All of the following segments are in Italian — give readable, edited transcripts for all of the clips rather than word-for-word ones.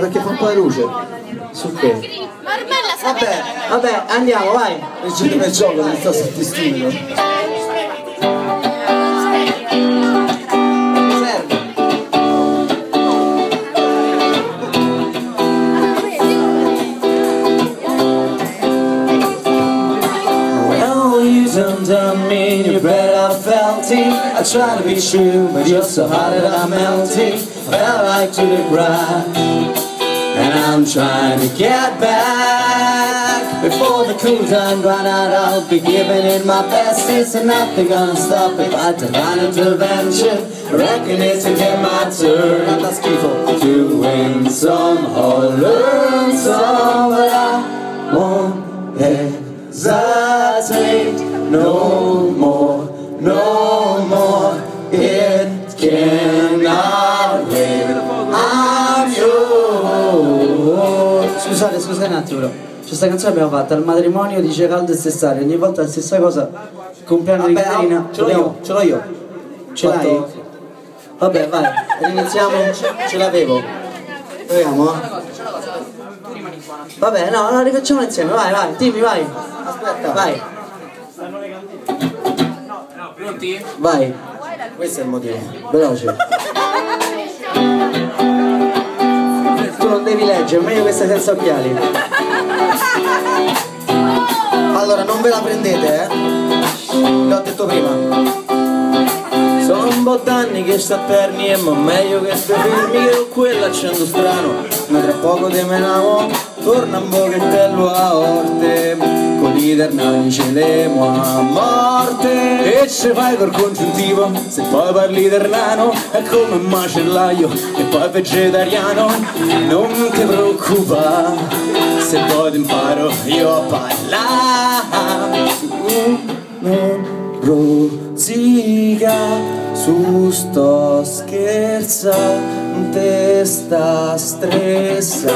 perché fa un po' di luce. Su che? Vabbè, andiamo, vai. Leggete nel gioco, non sto stimulo. Undone me in your bed, I felt it. I try to be true, but you're so hot that I'm melting. I fell right to the ground, and I'm trying to get back. Before the cool time run out, I'll be giving it my best. It's nothing gonna stop it but divine intervention. Reckon it's again my turn to win some or learn some, but I won't hesitate. No more, it cannot wait. I'm yours. Scusate un attimo. Questa canzone l'abbiamo fatta al matrimonio di Geraldo e Cessario. Ogni volta la stessa cosa. Compleanno di Caterina. Ce l'ho io. Ce l'hai? Vabbè, vai. Iniziamo. Ce l'avevo. Proviamo. Vabbè, no, la rifacciamo insieme. Vai, Timmy, vai. Aspetta, vai. Pronti? Vai, questo è il motivo, veloce. Tu non devi leggere, è meglio che stai senza occhiali. Allora, non ve la prendete, l'ho detto prima. Sono un po' d'anni che sta perni e ma meglio che stai fermi che ho quell'accento strano. Ma tra poco te menavo, torna un pochettello a orte. Con i ternani ce l'emo a morte. E ce fai col congiuntivo, se poi parli ternano è come un macellaio e poi vegetariano. Non ti preoccupare, se poi ti imparo io a parlare. Non rosica, su sto scherzante, sta stressa.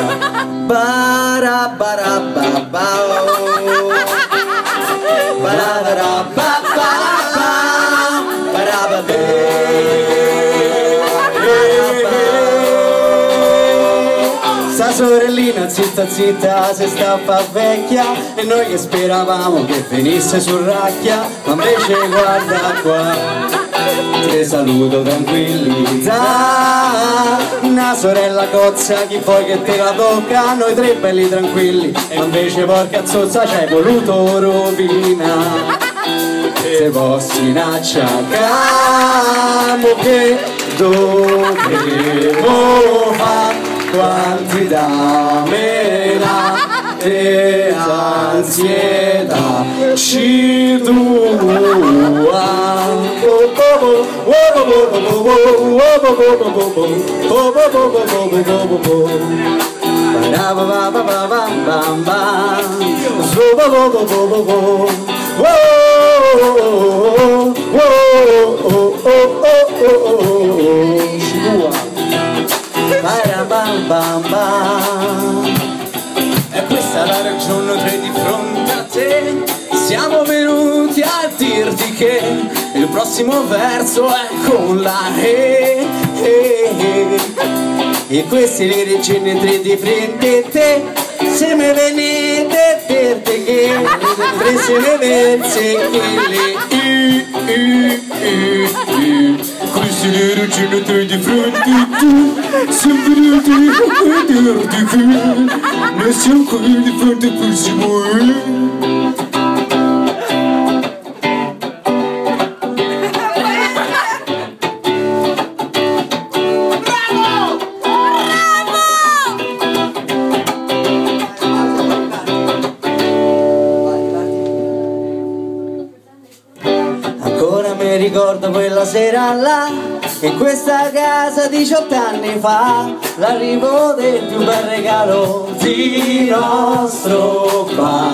Sta sorellina zitta zitta si sta a fa vecchia e noi che speravamo che venisse su racchia, ma invece guarda qua, ti saluto tranquillità. Una sorella cozza, chi vuoi che te la tocca? Noi tre belli tranquilli, ma invece porca zozza ci hai voluto rovinare. Se posso inacciacamo che dovevo fare quantità mela e ansietà ci tua. E questa è la ragione tre di fronte a te. Siamo venuti a dirti che il prossimo verso è con la E. E questi li regine tre di fronte a te. Se me venite per te che tre se me verse che le questi li regine tre di fronte a te. Siamo venuti a dirti che noi siamo qui di fronte al prossimo mi ricordo quella sera là, in questa casa 18 anni fa, l'arrivo del più bel regalo di nostro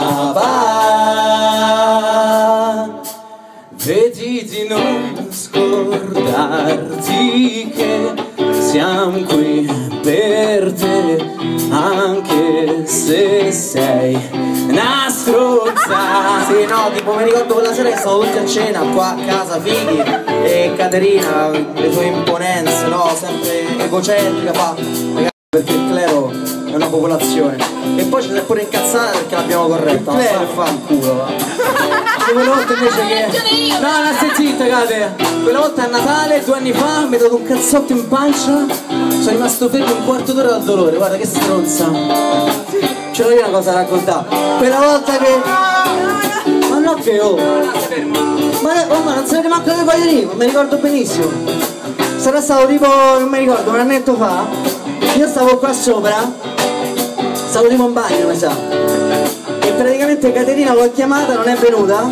papà. Vedi di non scordarti che siamo qui per te, anche se sei una strozza. Sì, no, tipo mi ricordo quella sera che stavo tutti a cena qua a casa, fighi, e Caterina, le sue imponenze, no, sempre egocentrica, fa perché il clero è una popolazione. E poi ci si è pure incazzata perché l'abbiamo corretta. Il clero fa un culo, va. Quella volta invece che. No, no, stai zitta, cade. Quella volta a Natale, 2 anni fa, mi è dato un cazzotto in pancia. Sono rimasto fermo un quarto d'ora dal dolore, guarda che stronza. Ce l'ho io una cosa da raccontare. Quella volta che. Ma no che oh! Ma non se ne manco dei coglioni, mi ricordo benissimo. Sarà stato tipo, non mi ricordo, un annetto fa. Io stavo qua sopra, stavo tipo in bagno, mi sa. E praticamente Caterina l'ho chiamata, non è venuta.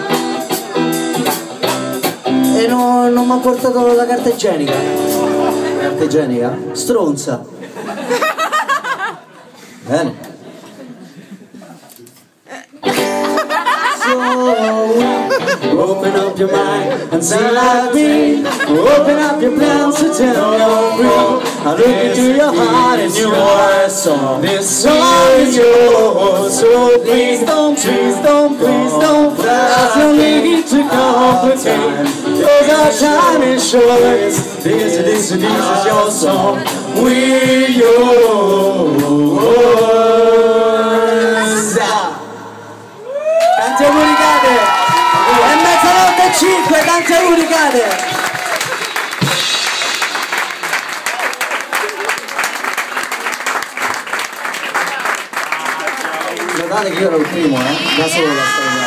E non mi ha portato la carta igienica. Carta igienica? Stronza. Bene. Open up your mind and sing like me. Open up your plans to tell your real. I look into your heart and you are a song. This song is yours, so please don't, ask your lady to complicate. Cause our time is short. This is your song. We're yours. Tanti auguri Cade! È mezzanotte e 5, tanti auguri Cade! Notate che io ero il primo, da solo.